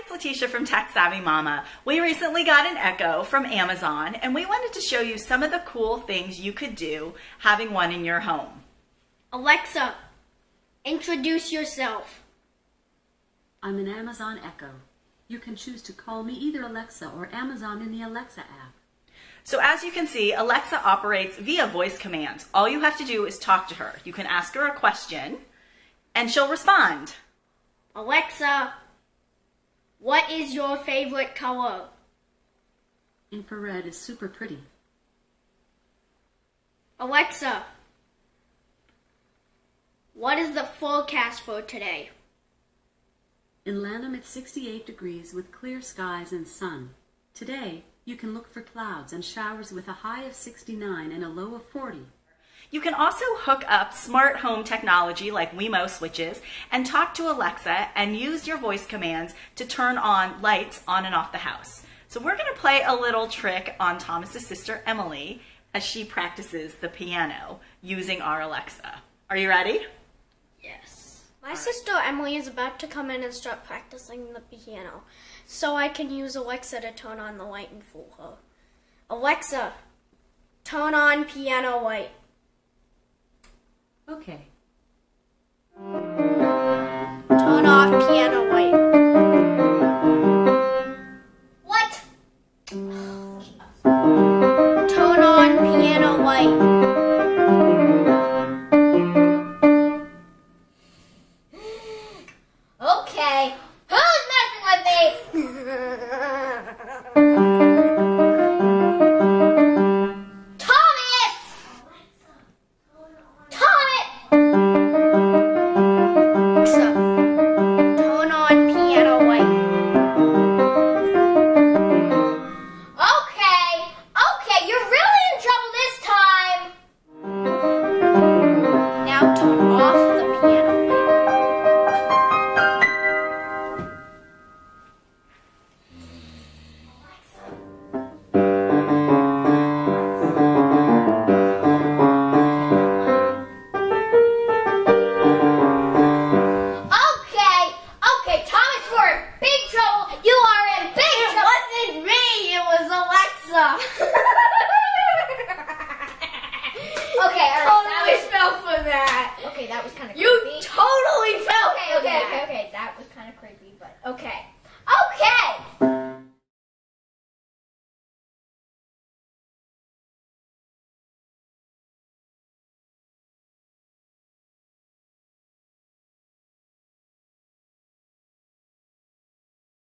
it's Letitia from Tech Savvy Mama. We recently got an Echo from Amazon and we wanted to show you some of the cool things you could do having one in your home. Alexa, introduce yourself. I'm an Amazon Echo. You can choose to call me either Alexa or Amazon in the Alexa app. So as you can see, Alexa operates via voice commands. All you have to do is talk to her. You can ask her a question and she'll respond. Alexa, what is your favorite color? Infrared is super pretty. Alexa, what is the forecast for today? In Lanham, it's 68 degrees with clear skies and sun. Today, you can look for clouds and showers with a high of 69 and a low of 40. You can also hook up smart home technology like Wemo switches and talk to Alexa and use your voice commands to turn on lights on and off the house. So we're going to play a little trick on Thomas's sister Emily as she practices the piano using our Alexa. Are you ready? Yes. My sister Emily is about to come in and start practicing the piano, so I can use Alexa to turn on the light and fool her. Alexa, turn on piano light. Okay. Turn off piano light. What? Turn on piano light. Okay. Who's messing with me? Thomas! Thomas! Alexa, turn on piano light. Okay, you're really in trouble this time. Now turn off the piano light. Okay, Thomas, we're in big trouble. You are in big trouble. It wasn't me, it was Alexa. Okay, all right. Totally fell for that. Okay, that was kind of creepy. You totally fell for that. Okay, that was kind of creepy, but okay.